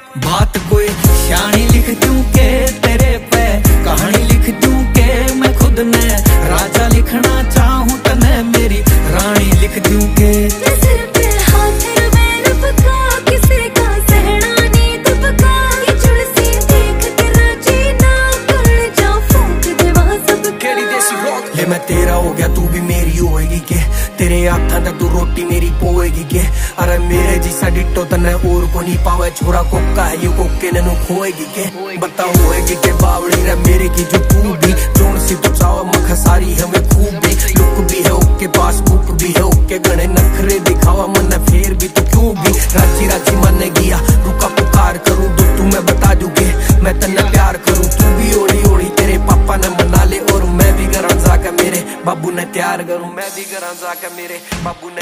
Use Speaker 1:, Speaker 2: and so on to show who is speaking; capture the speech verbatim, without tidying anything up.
Speaker 1: बात कोई शानी लिख दूं के तेरे पे, कहानी लिख दूं के मैं खुद ने राजा लिखना चाहूं तने मेरी रानी लिख दूं के।
Speaker 2: सिर पे हाथ में रुपका किसी का सहना नी दुबका, ये जुड़सी देख के राजी ना कर जा फूंक देवा सब केड़ी देसी रॉक।
Speaker 1: ले मैं तेरा हो गया तू भी मेरी होएगी के, तेरे हाथा तक तू रोटी मेरी पोएगी के। अरे मेरे जिसा डिट्टो तने और को नहीं पावे, छोरा कोका है यू कोके ने खोएगी के। बता होएगी के बावड़ी रे मेरे की जो तू भी जोन सी तो चाव मख सारी हमें खूब भी। लुक भी है ओके पास बुक भी है ओके, गणे नखरे दिखावा मन फेर भी तो क्यों भी। राजी राजी मन गया रुका पुकार करूं तो तू मैं बता दूंगे मैं तन्ने प्यार करूं। तू भी ओढ़ी ओढ़ी तेरे पापा ने मना ले और मैं भी घर जाकर मेरे बाबू ने तैयार करूं। मैं भी घर जाकर मेरे बाबू ने